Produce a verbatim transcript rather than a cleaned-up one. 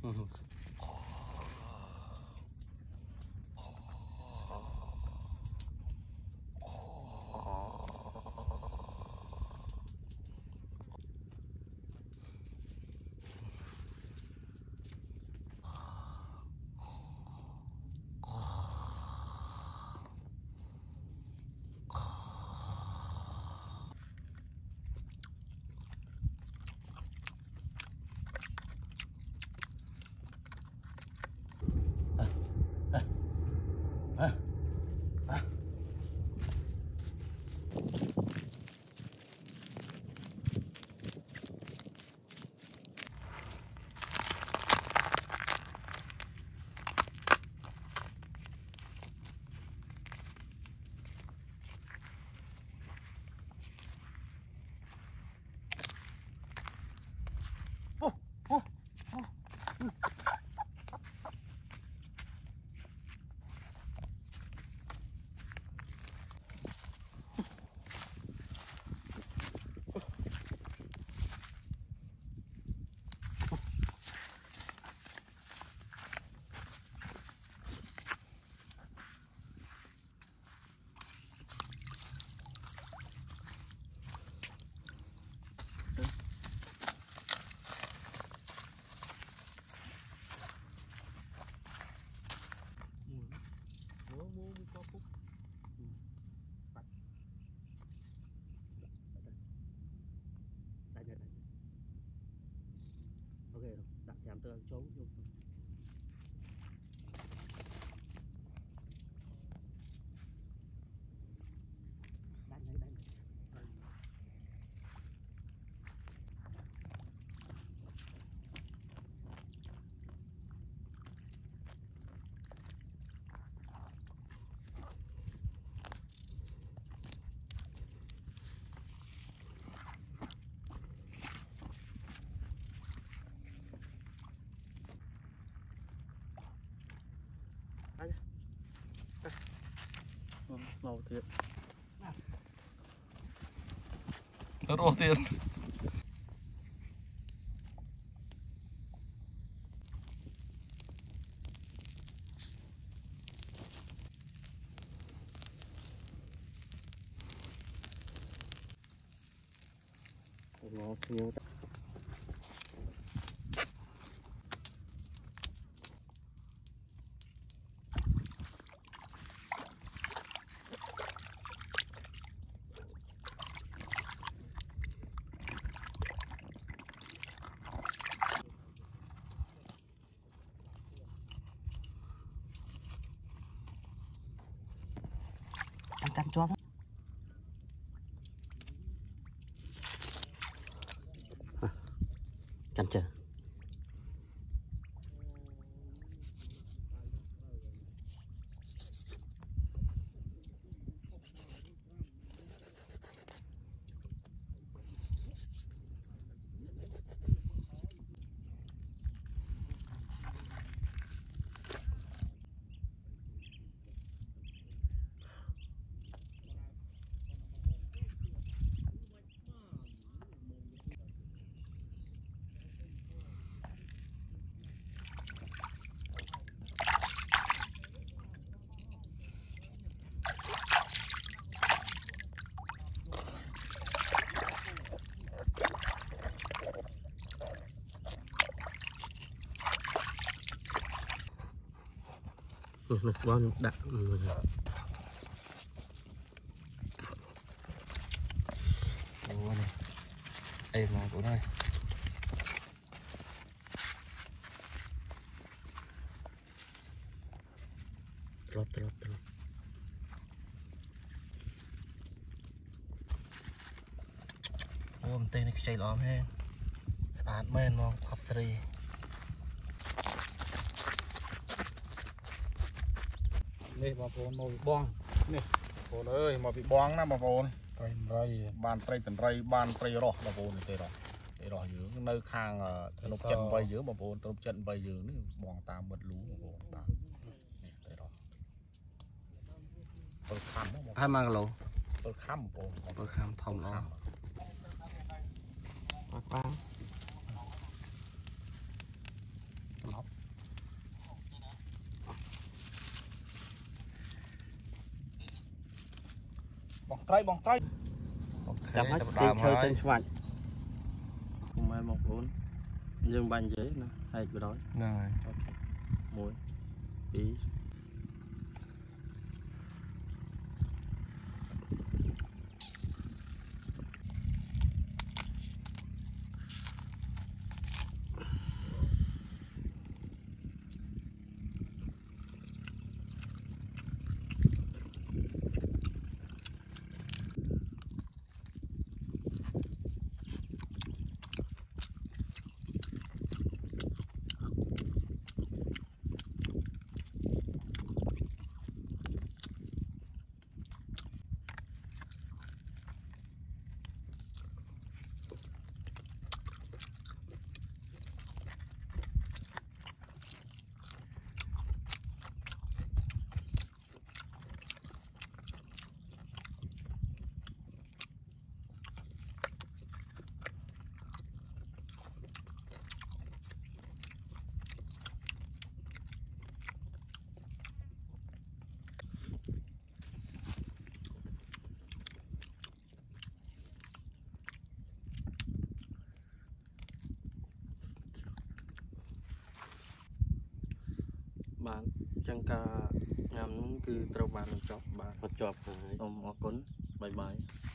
đặt chạm tơ trốn luôn. Đánh đấy, đánh đấy. Màu thiệt rô thiệt nó nhiều chăm cho chăn chờ được bom đạn đây mà của đây lọt lọt lọt ôm tên này chạy lóm hết sạt men mong khóc sri đây bà phồn màu bong nè phồn ơi mà bị bong na bà phồn tay rây bàn tay tận rây bàn tay rõ bà phồn này tay rõ tay rõ dưới nơi khang nộp chân bay dưới bà phồn nộp chân bay dưới nữa bong tam bật lú bà phồn tam tay rõ tôi khăm hai mang lỗ tôi khăm bà phồn tôi khăm thông nó bác bác lóc บองไตรบองไตรจับให้ចាប់ตีដើមเชิญហើเชิយญชวัดผมไม่บอกโอนยังบันเยอะนะให้กูร้อยហ្នឹងហើយមួយពីរបានចឹងការញ៉ាំនោះគឺត្រូវបានបញ្ចប់បាទគាត់ជាប់ហើយសូមអរគុណបាយបាយ